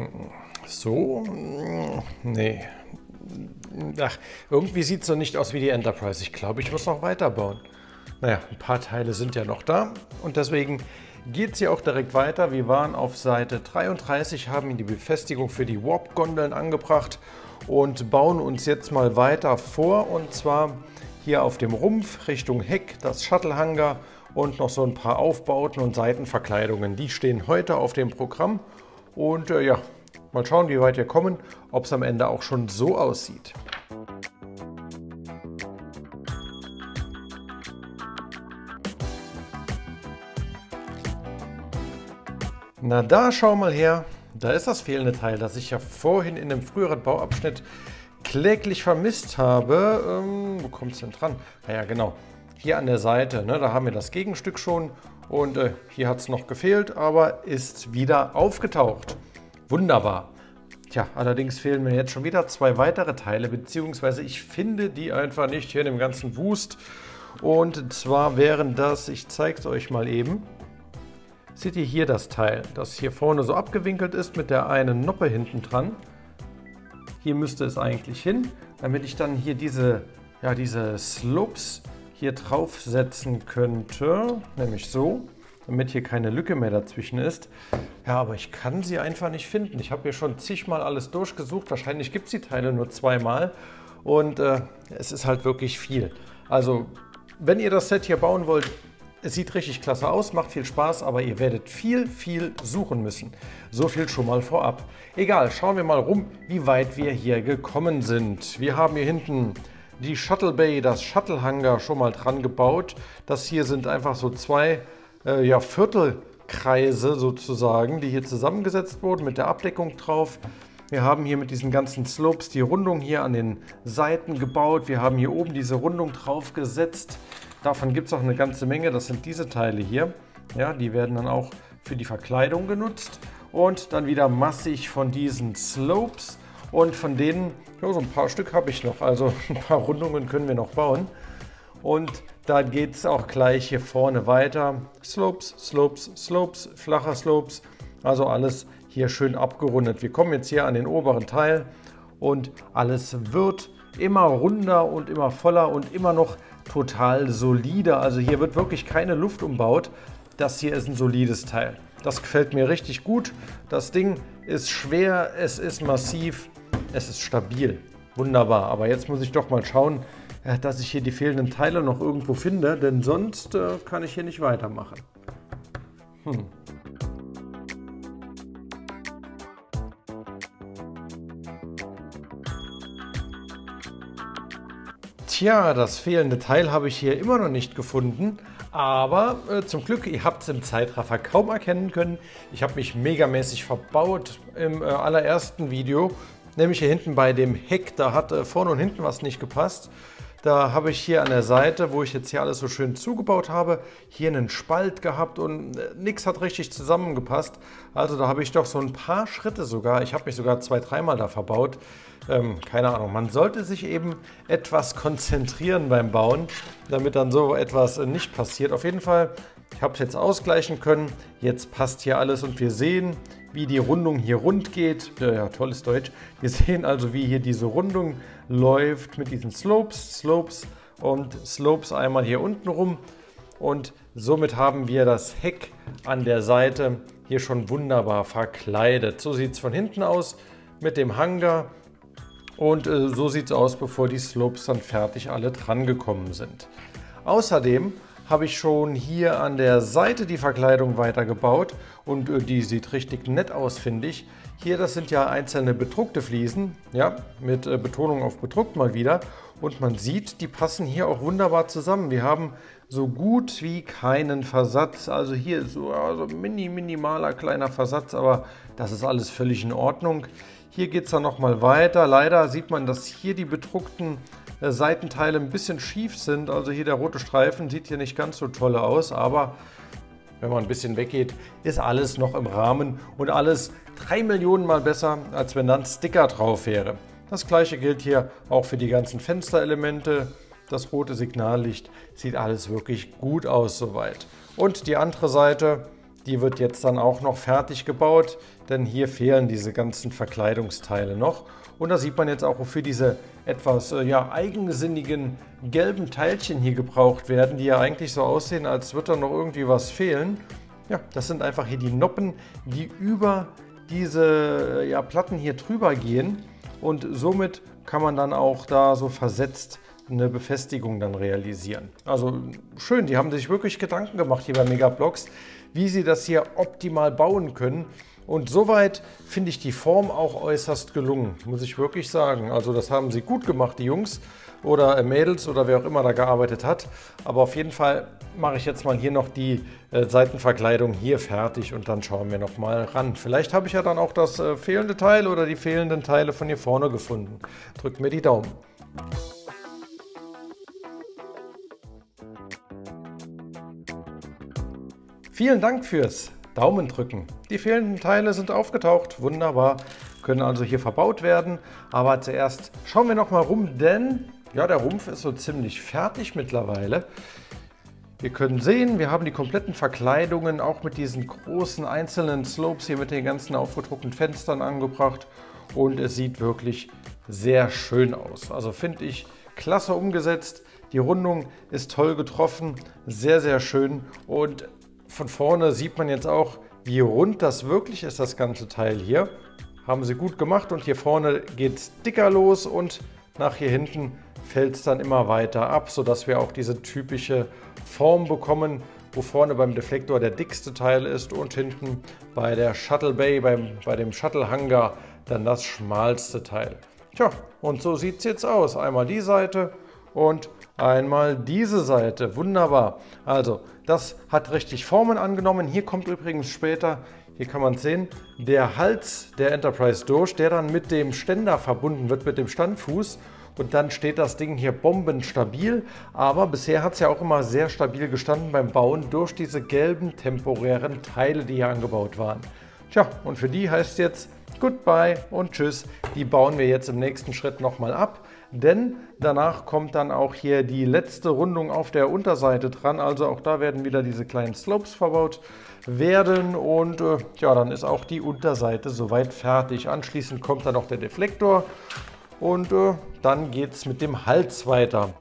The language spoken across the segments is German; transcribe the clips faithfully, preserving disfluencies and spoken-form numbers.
So? Nee. Ach, irgendwie sieht es so nicht aus wie die Enterprise. Ich glaube, ich muss noch weiterbauen. Naja, ein paar Teile sind ja noch da und deswegen geht es hier auch direkt weiter. Wir waren auf Seite dreiunddreißig, haben die Befestigung für die Warp-Gondeln angebracht und bauen uns jetzt mal weiter vor. Und zwar hier auf dem Rumpf Richtung Heck, das Shuttle-Hangar und noch so ein paar Aufbauten und Seitenverkleidungen. Die stehen heute auf dem Programm und äh, ja, mal schauen, wie weit wir kommen, ob es am Ende auch schon so aussieht. Na da, schau mal her, da ist das fehlende Teil, das ich ja vorhin in einem früheren Bauabschnitt kläglich vermisst habe. Ähm, wo kommt es denn dran? Naja, genau, hier an der Seite, ne, da haben wir das Gegenstück schon und äh, hier hat es noch gefehlt, aber ist wieder aufgetaucht. Wunderbar. Tja, allerdings fehlen mir jetzt schon wieder zwei weitere Teile, beziehungsweise ich finde die einfach nicht hier in dem ganzen Wust. Und zwar wären das, ich zeige es euch mal eben. Seht ihr hier das Teil, das hier vorne so abgewinkelt ist mit der einen Noppe hinten dran. Hier müsste es eigentlich hin, damit ich dann hier diese, ja, diese Slopes hier draufsetzen könnte, nämlich so, damit hier keine Lücke mehr dazwischen ist. Ja, aber ich kann sie einfach nicht finden. Ich habe hier schon zigmal alles durchgesucht, wahrscheinlich gibt es die Teile nur zweimal und äh, es ist halt wirklich viel. Also, wenn ihr das Set hier bauen wollt, es sieht richtig klasse aus, macht viel Spaß, aber ihr werdet viel, viel suchen müssen. So viel schon mal vorab. Egal, schauen wir mal rum, wie weit wir hier gekommen sind. Wir haben hier hinten die Shuttle Bay, das Shuttle Hangar schon mal dran gebaut. Das hier sind einfach so zwei äh, ja, Viertelkreise sozusagen, die hier zusammengesetzt wurden mit der Abdeckung drauf. Wir haben hier mit diesen ganzen Slopes die Rundung hier an den Seiten gebaut. Wir haben hier oben diese Rundung drauf gesetzt. Davon gibt es auch eine ganze Menge, das sind diese Teile hier. Ja, die werden dann auch für die Verkleidung genutzt. Und dann wieder massig von diesen Slopes. Und von denen, ja, so ein paar Stück habe ich noch, also ein paar Rundungen können wir noch bauen. Und da geht es auch gleich hier vorne weiter. Slopes, Slopes, Slopes, flacher Slopes, also alles hier schön abgerundet. Wir kommen jetzt hier an den oberen Teil und alles wird immer runder und immer voller und immer noch total solide. Also hier wird wirklich keine Luft umbaut. Das hier ist ein solides Teil. Das gefällt mir richtig gut. Das Ding ist schwer, es ist massiv, es ist stabil. Wunderbar. Aber jetzt muss ich doch mal schauen, dass ich hier die fehlenden Teile noch irgendwo finde, denn sonst äh, kann ich hier nicht weitermachen. Hm. Tja, das fehlende Teil habe ich hier immer noch nicht gefunden, aber äh, zum Glück, ihr habt es im Zeitraffer kaum erkennen können. Ich habe mich megamäßig verbaut im äh, allerersten Video, nämlich hier hinten bei dem Heck, da hat äh, vorne und hinten was nicht gepasst. Da habe ich hier an der Seite, wo ich jetzt hier alles so schön zugebaut habe, hier einen Spalt gehabt und äh, nichts hat richtig zusammengepasst. Also da habe ich doch so ein paar Schritte sogar, ich habe mich sogar zwei, dreimal da verbaut. Ähm, keine Ahnung, man sollte sich eben etwas konzentrieren beim Bauen, damit dann so etwas äh, nicht passiert. Auf jeden Fall, ich habe es jetzt ausgleichen können, jetzt passt hier alles und wir sehen, wie die Rundung hier rund geht. Ja, ja, tolles Deutsch. Wir sehen also, wie hier diese Rundung läuft mit diesen Slopes, Slopes und Slopes einmal hier unten rum. Und somit haben wir das Heck an der Seite hier schon wunderbar verkleidet. So sieht es von hinten aus mit dem Hangar. Und äh, so sieht es aus, bevor die Slopes dann fertig alle dran gekommen sind. Außerdem habe ich schon hier an der Seite die Verkleidung weitergebaut und äh, die sieht richtig nett aus, finde ich. Hier, das sind ja einzelne bedruckte Fliesen, ja, mit äh, Betonung auf bedruckt mal wieder. Und man sieht, die passen hier auch wunderbar zusammen. Wir haben so gut wie keinen Versatz. Also hier ist so also mini, minimaler kleiner Versatz, aber das ist alles völlig in Ordnung. Hier geht es dann nochmal weiter. Leider sieht man, dass hier die bedruckten äh, Seitenteile ein bisschen schief sind. Also hier der rote Streifen sieht hier nicht ganz so toll aus, aber wenn man ein bisschen weggeht, ist alles noch im Rahmen und alles drei Millionen Mal besser, als wenn dann Sticker drauf wäre. Das gleiche gilt hier auch für die ganzen Fensterelemente. Das rote Signallicht sieht alles wirklich gut aus soweit. Und die andere Seite, die wird jetzt dann auch noch fertig gebaut, denn hier fehlen diese ganzen Verkleidungsteile noch. Und da sieht man jetzt auch, wofür diese etwas äh, ja, eigensinnigen gelben Teilchen hier gebraucht werden, die ja eigentlich so aussehen, als würde da noch irgendwie was fehlen. Ja, das sind einfach hier die Noppen, die über diese ja, Platten hier drüber gehen. Und somit kann man dann auch da so versetzt eine Befestigung dann realisieren. Also schön, die haben sich wirklich Gedanken gemacht hier bei Megablocks, wie sie das hier optimal bauen können. Und soweit finde ich die Form auch äußerst gelungen, muss ich wirklich sagen. Also das haben sie gut gemacht, die Jungs oder Mädels oder wer auch immer da gearbeitet hat. Aber auf jeden Fall mache ich jetzt mal hier noch die äh, Seitenverkleidung hier fertig und dann schauen wir noch mal ran. Vielleicht habe ich ja dann auch das äh, fehlende Teil oder die fehlenden Teile von hier vorne gefunden. Drückt mir die Daumen. Vielen Dank fürs Daumen drücken. Die fehlenden Teile sind aufgetaucht, wunderbar, können also hier verbaut werden. Aber zuerst schauen wir noch mal rum, denn ja, der Rumpf ist so ziemlich fertig mittlerweile. Wir können sehen, wir haben die kompletten Verkleidungen auch mit diesen großen einzelnen Slopes hier mit den ganzen aufgedruckten Fenstern angebracht. Und es sieht wirklich sehr schön aus. Also finde ich klasse umgesetzt. Die Rundung ist toll getroffen, sehr, sehr schön. Und von vorne sieht man jetzt auch, wie rund das wirklich ist, das ganze Teil hier. Haben sie gut gemacht und hier vorne geht es dicker los und nach hier hinten fällt es dann immer weiter ab, sodass wir auch diese typische Form bekommen, wo vorne beim Deflektor der dickste Teil ist und hinten bei der Shuttle Bay, beim, bei dem Shuttle Hangar, dann das schmalste Teil. Tja, und so sieht es jetzt aus. Einmal die Seite und einmal diese Seite. Wunderbar. Also, das hat richtig Formen angenommen. Hier kommt übrigens später, hier kann man sehen, der Hals der Enterprise durch, der dann mit dem Ständer verbunden wird, mit dem Standfuß. Und dann steht das Ding hier bombenstabil. Aber bisher hat es ja auch immer sehr stabil gestanden beim Bauen durch diese gelben temporären Teile, die hier angebaut waren. Tja, und für die heißt es jetzt Goodbye und Tschüss. Die bauen wir jetzt im nächsten Schritt nochmal ab. Denn danach kommt dann auch hier die letzte Rundung auf der Unterseite dran. Also auch da werden wieder diese kleinen Slopes verbaut werden. Und äh, ja, dann ist auch die Unterseite soweit fertig. Anschließend kommt dann noch der Deflektor. Und äh, dann geht es mit dem Hals weiter.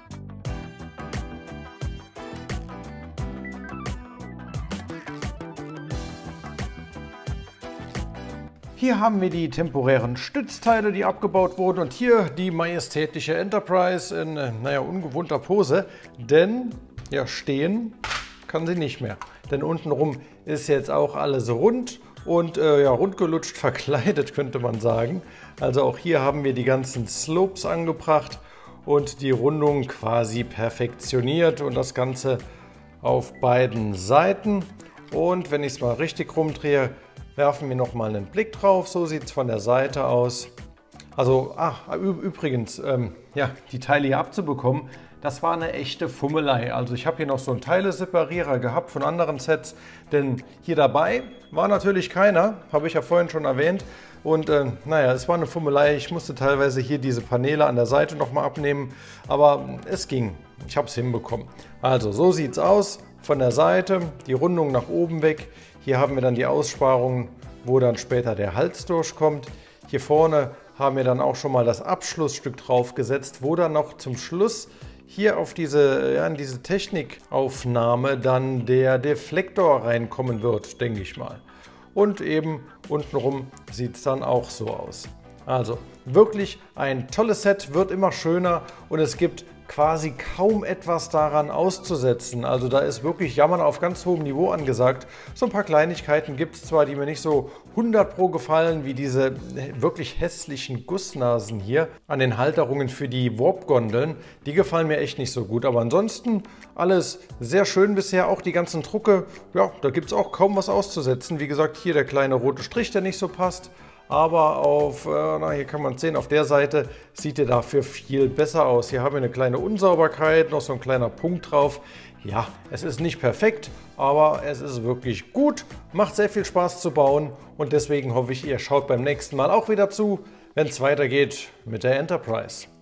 Hier haben wir die temporären Stützteile, die abgebaut wurden. Und hier die majestätische Enterprise in, naja, ungewohnter Pose. Denn ja, stehen kann sie nicht mehr. Denn untenrum ist jetzt auch alles rund und äh, ja, rundgelutscht verkleidet, könnte man sagen. Also auch hier haben wir die ganzen Slopes angebracht und die Rundung quasi perfektioniert. Und das Ganze auf beiden Seiten. Und wenn ich es mal richtig rumdrehe, werfen wir noch mal einen Blick drauf. So sieht es von der Seite aus. Also, ach, übrigens, ähm, ja, die Teile hier abzubekommen, das war eine echte Fummelei. Also ich habe hier noch so einen Teileseparierer gehabt von anderen Sets, denn hier dabei war natürlich keiner, habe ich ja vorhin schon erwähnt. Und äh, naja, es war eine Fummelei. Ich musste teilweise hier diese Paneele an der Seite noch mal abnehmen, aber es ging. Ich habe es hinbekommen. Also so sieht es aus von der Seite, die Rundung nach oben weg. Hier haben wir dann die Aussparungen, wo dann später der Hals durchkommt. Hier vorne haben wir dann auch schon mal das Abschlussstück drauf gesetzt, wo dann noch zum Schluss hier auf diese, ja, in diese Technikaufnahme dann der Deflektor reinkommen wird, denke ich mal. Und eben untenrum sieht es dann auch so aus. Also wirklich ein tolles Set, wird immer schöner und es gibt quasi kaum etwas daran auszusetzen. Also da ist wirklich Jammern auf ganz hohem Niveau angesagt. So ein paar Kleinigkeiten gibt es zwar, die mir nicht so hundert pro gefallen, wie diese wirklich hässlichen Gussnasen hier an den Halterungen für die Warp-Gondeln. Die gefallen mir echt nicht so gut. Aber ansonsten alles sehr schön bisher. Auch die ganzen Drucke, ja, da gibt es auch kaum was auszusetzen. Wie gesagt, hier der kleine rote Strich, der nicht so passt. Aber auf, äh, na, hier kann man sehen, auf der Seite sieht er dafür viel besser aus. Hier haben wir eine kleine Unsauberkeit, noch so ein kleiner Punkt drauf. Ja, es ist nicht perfekt, aber es ist wirklich gut. Macht sehr viel Spaß zu bauen und deswegen hoffe ich, ihr schaut beim nächsten Mal auch wieder zu, wenn es weitergeht mit der Enterprise.